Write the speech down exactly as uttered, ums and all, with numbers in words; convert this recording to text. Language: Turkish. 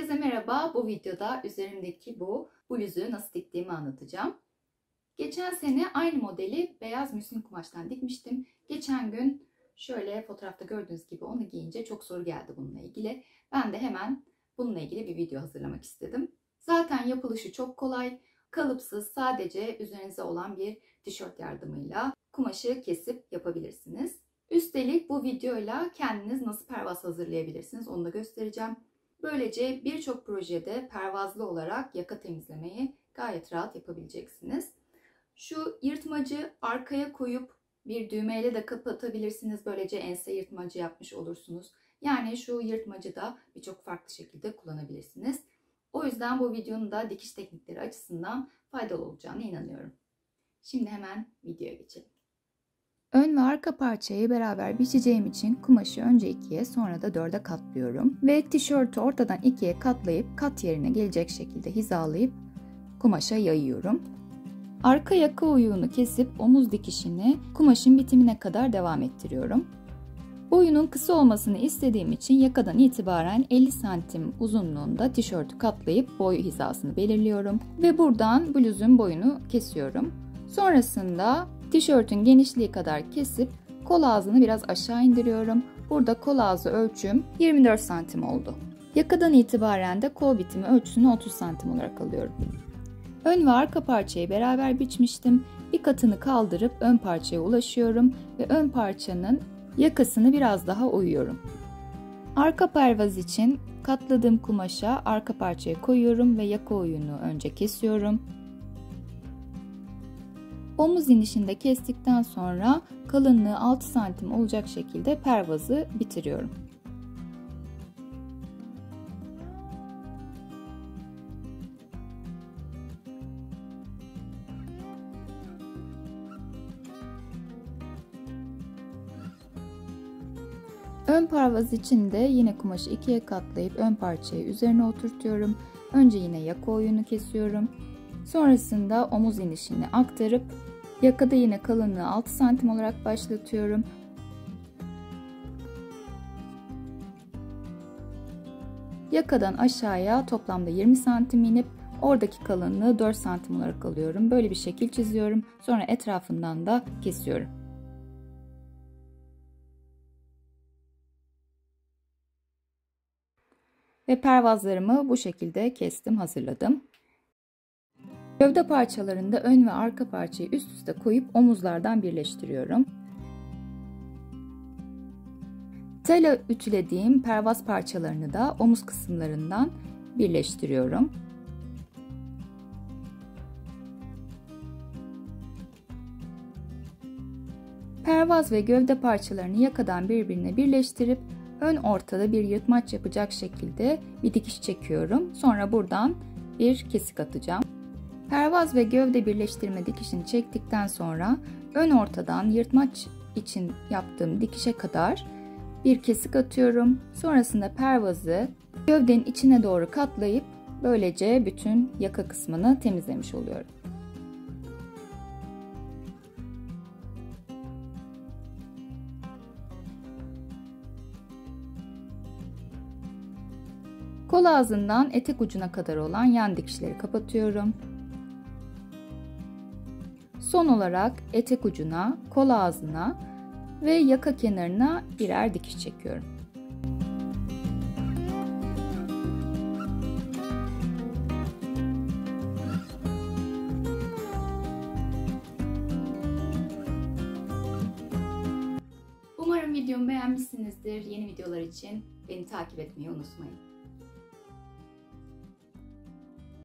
Herkese merhaba. Bu videoda üzerimdeki bu bluzu nasıl diktiğimi anlatacağım. Geçen sene aynı modeli beyaz müslin kumaştan dikmiştim. Geçen gün şöyle fotoğrafta gördüğünüz gibi onu giyince çok soru geldi bununla ilgili. Ben de hemen bununla ilgili bir video hazırlamak istedim. Zaten yapılışı çok kolay. Kalıpsız, sadece üzerinize olan bir tişört yardımıyla kumaşı kesip yapabilirsiniz. Üstelik bu videoyla kendiniz nasıl pervaz hazırlayabilirsiniz onu da göstereceğim. Böylece birçok projede pervazlı olarak yaka temizlemeyi gayet rahat yapabileceksiniz. Şu yırtmacı arkaya koyup bir düğmeyle de kapatabilirsiniz. Böylece ense yırtmacı yapmış olursunuz. Yani şu yırtmacı da birçok farklı şekilde kullanabilirsiniz. O yüzden bu videonun da dikiş teknikleri açısından faydalı olacağına inanıyorum. Şimdi hemen videoya geçelim. Ön ve arka parçayı beraber biçeceğim için kumaşı önce ikiye sonra da dörde katlıyorum. Ve tişörtü ortadan ikiye katlayıp kat yerine gelecek şekilde hizalayıp kumaşa yayıyorum. Arka yaka oyuğunu kesip omuz dikişini kumaşın bitimine kadar devam ettiriyorum. Boyunun kısa olmasını istediğim için yakadan itibaren elli santim uzunluğunda tişörtü katlayıp boy hizasını belirliyorum. Ve buradan bluzun boyunu kesiyorum. Sonrasında tişörtün genişliği kadar kesip kol ağzını biraz aşağı indiriyorum. Burada kol ağzı ölçüm yirmi dört santim oldu. Yakadan itibaren de kol bitimi ölçüsünü otuz santim olarak alıyorum. Ön ve arka parçayı beraber biçmiştim. Bir katını kaldırıp ön parçaya ulaşıyorum ve ön parçanın yakasını biraz daha oyuyorum. Arka pervaz için katladığım kumaşa arka parçaya koyuyorum ve yaka oyunu önce kesiyorum. Omuz inişinde kestikten sonra kalınlığı altı santim olacak şekilde pervazı bitiriyorum. Ön pervaz için de yine kumaşı ikiye katlayıp ön parçayı üzerine oturtuyorum. Önce yine yaka oyunu kesiyorum. Sonrasında omuz inişini aktarıp yakada yine kalınlığı altı santim olarak başlatıyorum. Yakadan aşağıya toplamda yirmi santim inip oradaki kalınlığı dört santim olarak alıyorum. Böyle bir şekil çiziyorum. Sonra etrafından da kesiyorum. Ve pervazlarımı bu şekilde kestim, hazırladım. Gövde parçalarında ön ve arka parçayı üst üste koyup omuzlardan birleştiriyorum. Tel ütülediğim pervaz parçalarını da omuz kısımlarından birleştiriyorum. Pervaz ve gövde parçalarını yakadan birbirine birleştirip ön ortada bir yırtmaç yapacak şekilde bir dikiş çekiyorum. Sonra buradan bir kesik atacağım. Pervaz ve gövde birleştirme dikişini çektikten sonra ön ortadan yırtmaç için yaptığım dikişe kadar bir kesik atıyorum. Sonrasında pervazı gövdenin içine doğru katlayıp böylece bütün yaka kısmını temizlemiş oluyorum. Kol ağzından etek ucuna kadar olan yan dikişleri kapatıyorum. Son olarak etek ucuna, kol ağzına ve yaka kenarına birer dikiş çekiyorum. Umarım videomu beğenmişsinizdir. Yeni videolar için beni takip etmeyi unutmayın.